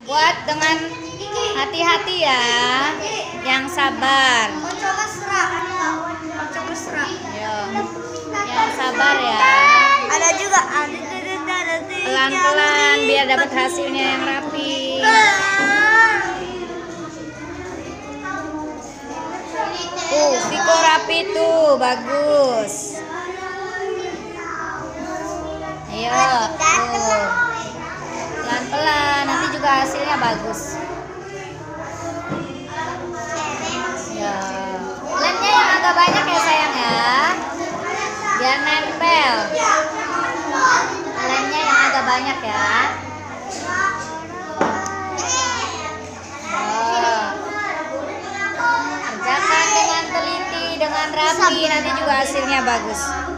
Buat dengan hati-hati ya, yang sabar. Yo, yang sabar ya. Ada juga Pelan-pelan biar dapat hasilnya yang rapi. Viko rapi tuh, bagus. Ayo, tuh. Pelan-pelan, nanti juga hasilnya bagus. Ya. Lemnya yang agak banyak ya sayang ya, biar nempel. Lemnya yang agak banyak ya. Kerjakan dengan teliti, dengan rapi, nanti juga hasilnya bagus.